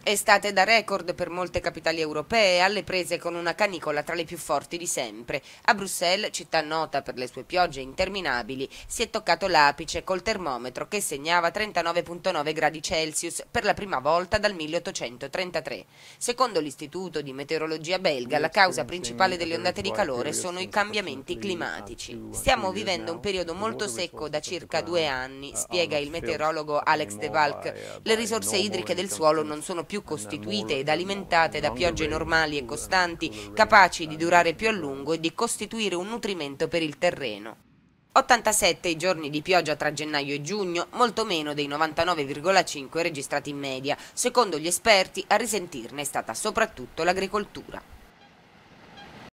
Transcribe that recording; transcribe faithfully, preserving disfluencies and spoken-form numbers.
Estate da record per molte capitali europee, alle prese con una canicola tra le più forti di sempre. A Bruxelles, città nota per le sue piogge interminabili, si è toccato l'apice col termometro che segnava trentanove virgola nove gradi Celsius per la prima volta dal milleottocentotrentatré. Secondo l'Istituto di Meteorologia belga, la causa principale delle ondate di calore sono i cambiamenti climatici. Stiamo vivendo un periodo molto secco da circa due anni, spiega il meteorologo Alex De Valk. Le risorse idriche del suolo non sono più costituite ed alimentate da piogge normali e costanti, capaci di durare più a lungo e di costituire un nutrimento per il terreno. ottantasette i giorni di pioggia tra gennaio e giugno, molto meno dei novantanove virgola cinque registrati in media. Secondo gli esperti, a risentirne è stata soprattutto l'agricoltura.